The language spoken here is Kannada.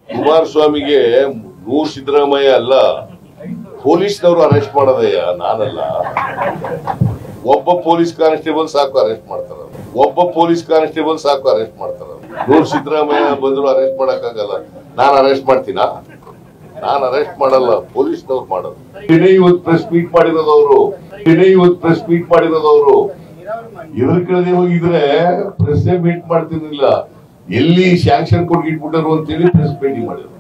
ಕುಮಾರಸ್ವಾಮಿಗೆ ನೂರ್ ಸಿದ್ದರಾಮಯ್ಯ ಅಲ್ಲ, ಪೊಲೀಸ್ನವರು ಅರೆಸ್ಟ್ ಮಾಡೋದಯ್ಯ, ನಾನಲ್ಲ. ಒಬ್ಬ ಪೊಲೀಸ್ ಕಾನ್ಸ್ಟೇಬಲ್ ಸಾಕು ಅರೆಸ್ಟ್ ಮಾಡ್ತಾರ, ಒಬ್ಬ ಪೊಲೀಸ್ ಕಾನ್ಸ್ಟೇಬಲ್ ಸಾಕು ಅರೆಸ್ಟ್ ಮಾಡ್ತಾರ. ನೂರ್ ಸಿದ್ದರಾಮಯ್ಯ ಬಂದ್ರು ಅರೆಸ್ಟ್ ಮಾಡಕ್ಕಾಗಲ್ಲ. ನಾನ್ ಅರೆಸ್ಟ್ ಮಾಡ್ತೀನಾ? ನಾನ್ ಅರೆಸ್ಟ್ ಮಾಡಲ್ಲ, ಪೊಲೀಸ್ನವ್ರು ಮಾಡೋದು. ಇವತ್ತು ಪ್ರೆಸ್ ಮೀಟ್ ಮಾಡಿರೋದವ್ರು, ಪ್ರೆಸ್ ಮೀಟ್ ಮಾಡಿರೋದವ್ರು ಇದ್ರ ಕಡೆ ಹೋಗಿದ್ರೆ ಪ್ರೆಸ್ ಮೀಟ್ ಮಾಡ್ತಿರ್ಲಿಲ್ಲ. ಎಲ್ಲಿ ಸ್ಯಾಂಕ್ಷನ್ ಕೊಟ್ಟು ಇಟ್ಬಿಟ್ಟರು ಅಂತೇಳಿ ಪ್ರೆಸ್ ಮೀಟಿಂಗ್ ಮಾಡಿದ್ರು.